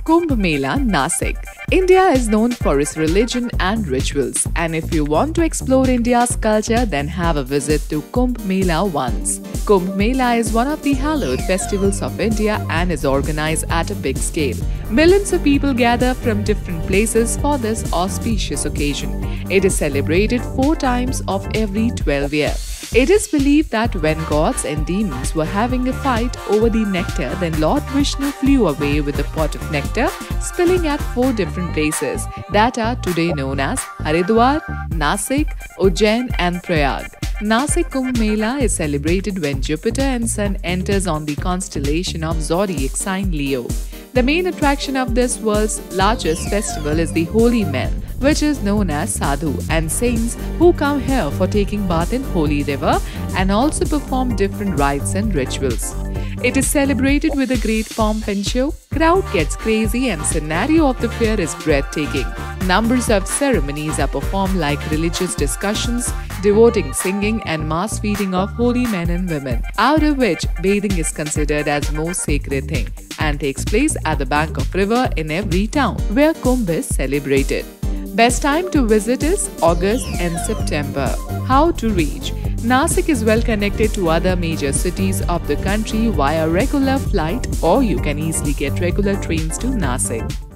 Kumbh Mela, Nasik. India is known for its religion and rituals, and if you want to explore India's culture, then have a visit to Kumbh Mela once. Kumbh Mela is one of the hallowed festivals of India and is organized at a big scale. Millions of people gather from different places for this auspicious occasion. It is celebrated 4 times of every 12 years. It is believed that when gods and demons were having a fight over the nectar, then Lord Vishnu flew away with a pot of nectar, spilling at 4 different places that are today known as Haridwar, Nasik, Ujjain and Prayag. Nasik Kumbh Mela is celebrated when Jupiter and Sun enters on the constellation of zodiac sign Leo. The main attraction of this world's largest festival is the holy men, which is known as sadhu and saints who come here for taking bath in holy river and also perform different rites and rituals. It is celebrated with a great pomp and show, crowd gets crazy and scenario of the fair is breathtaking. Numbers of ceremonies are performed like religious discussions, devoting singing and mass feeding of holy men and women, out of which bathing is considered as most sacred thing and takes place at the bank of river in every town where Kumbh is celebrated. Best time to visit is August and September. How to reach? Nasik is well connected to other major cities of the country via regular flight, or you can easily get regular trains to Nasik.